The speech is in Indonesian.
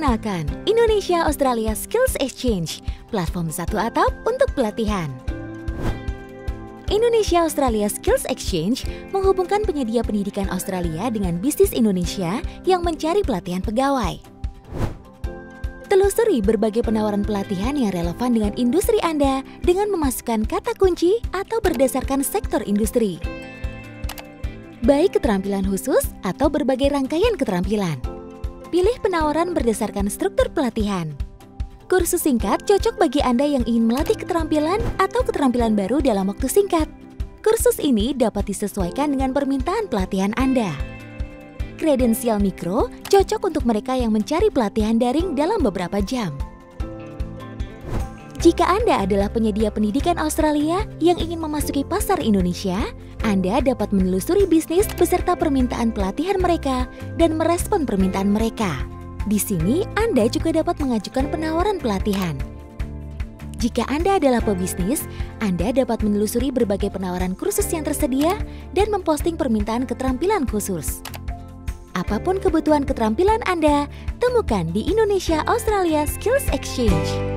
Perkenalkan, Indonesia Australia Skills Exchange, platform satu atap untuk pelatihan. Indonesia Australia Skills Exchange menghubungkan penyedia pendidikan Australia dengan bisnis Indonesia yang mencari pelatihan pegawai. Telusuri berbagai penawaran pelatihan yang relevan dengan industri Anda dengan memasukkan kata kunci atau berdasarkan sektor industri. Baik keterampilan khusus atau berbagai rangkaian keterampilan. Pilih penawaran berdasarkan struktur pelatihan. Kursus singkat cocok bagi Anda yang ingin melatih keterampilan atau keterampilan baru dalam waktu singkat. Kursus ini dapat disesuaikan dengan permintaan pelatihan Anda. Kredensial mikro cocok untuk mereka yang mencari pelatihan daring dalam beberapa jam. Jika Anda adalah penyedia pendidikan Australia yang ingin memasuki pasar Indonesia, Anda dapat menelusuri bisnis beserta permintaan pelatihan mereka dan merespon permintaan mereka. Di sini, Anda juga dapat mengajukan penawaran pelatihan. Jika Anda adalah pebisnis, Anda dapat menelusuri berbagai penawaran kursus yang tersedia dan memposting permintaan keterampilan khusus. Apapun kebutuhan keterampilan Anda, temukan di Indonesia Australia Skills Exchange.